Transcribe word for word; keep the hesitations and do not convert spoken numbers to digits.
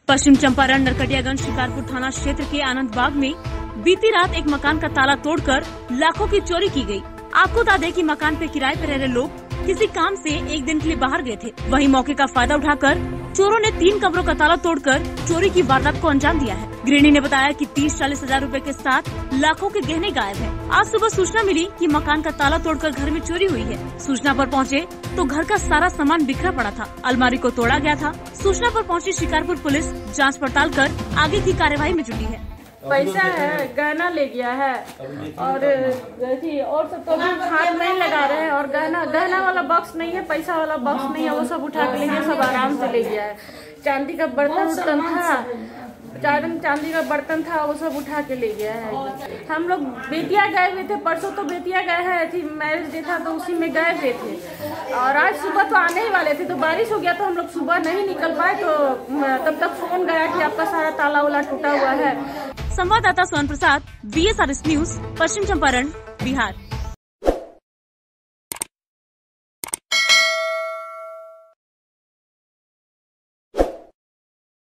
पश्चिम चंपारण नरकटियागंज शिकारपुर थाना क्षेत्र के आनंद बाग में बीती रात एक मकान का ताला तोड़कर लाखों की चोरी की गई। आपको बता दें कि मकान पे किराए पर रह रहे लोग किसी काम से एक दिन के लिए बाहर गए थे। वहीं मौके का फायदा उठाकर चोरों ने तीन कमरों का ताला तोड़कर चोरी की वारदात को अंजाम दिया है। गृहिणी ने बताया कि तीस चालीस हजार रूपए के साथ लाखों के गहने गायब हैं। आज सुबह सूचना मिली कि मकान का ताला तोड़कर घर में चोरी हुई है। सूचना पर पहुंचे तो घर का सारा सामान बिखरा पड़ा था। अलमारी को तोड़ा गया था। सूचना पर पहुंची शिकारपुर पुलिस जांच पड़ताल कर आगे की कार्यवाही में जुटी है। पैसा है, गहना ले गया है और और सब तो हाथ नहीं लगा रहे हैं। और गहना गहना वाला बॉक्स नहीं है, पैसा वाला बॉक्स नहीं है, वो सब उठा के ले गया, सब आराम से ले गया है। चांदी का बर्तन उर्तन था, चांदी चांदी का बर्तन था, वो सब उठा के ले गया है। हम लोग बेतिया गए हुए थे, परसों तो बेतिया गए हैं, थी मैरिज डे था तो उसी में गए हुए थे। और आज सुबह तो आने ही वाले थे तो बारिश हो गया तो हम लोग सुबह नहीं निकल पाए। तो तब तक फोन गया कि आपका सारा ताला वाला टूटा हुआ है। संवाददाता Son Prasad, V S R S news, Paschim Champaran, Bihar.